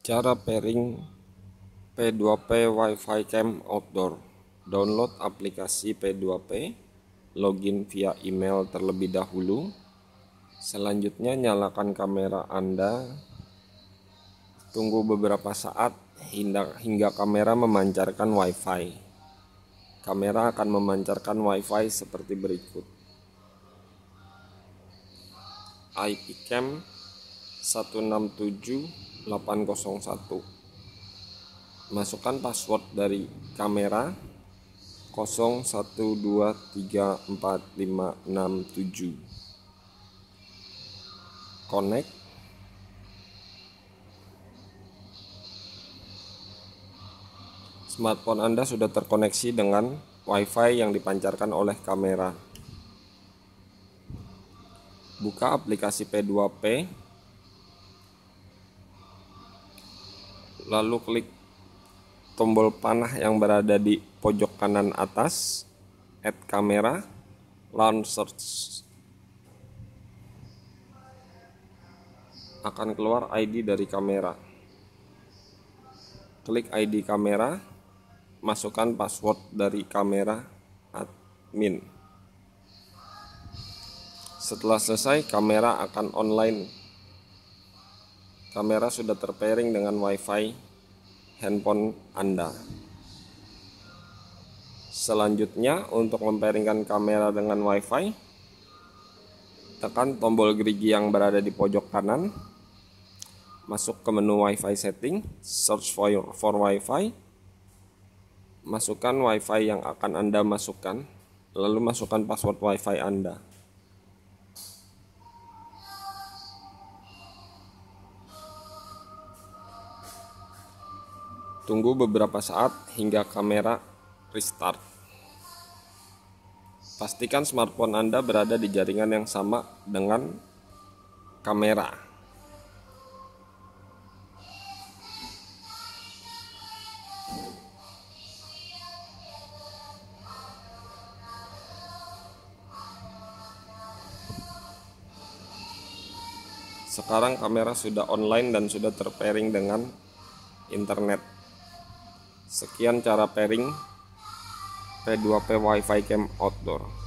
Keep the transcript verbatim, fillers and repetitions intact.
Cara pairing P dua P Wi-Fi Cam Outdoor. Download aplikasi P dua P, login via email terlebih dahulu. Selanjutnya nyalakan kamera Anda. Tunggu beberapa saat hingga, hingga kamera memancarkan Wi-Fi. Kamera akan memancarkan Wi-Fi seperti berikut. I P cam satu enam tujuh delapan nol satu. Masukkan password dari kamera nol satu dua tiga empat lima enam tujuh. Connect. Smartphone Anda sudah terkoneksi dengan Wi-Fi yang dipancarkan oleh kamera. Buka aplikasi P dua P, lalu klik tombol panah yang berada di pojok kanan atas, add kamera, launch search. Akan keluar I D dari kamera. Klik I D kamera, masukkan password dari kamera admin. Setelah selesai, kamera akan online. Kamera sudah terpairing dengan Wi-Fi handphone Anda. Selanjutnya, untuk mempairingkan kamera dengan Wi-Fi, tekan tombol gerigi yang berada di pojok kanan, masuk ke menu Wi-Fi setting, search for, for Wi-Fi, masukkan Wi-Fi yang akan Anda masukkan, lalu masukkan password Wi-Fi Anda. Tunggu beberapa saat hingga kamera restart. Pastikan smartphone Anda berada di jaringan yang sama dengan kamera. Sekarang kamera sudah online dan sudah terpairing dengan internet. Sekian cara pairing P dua P Wi-Fi Cam Outdoor.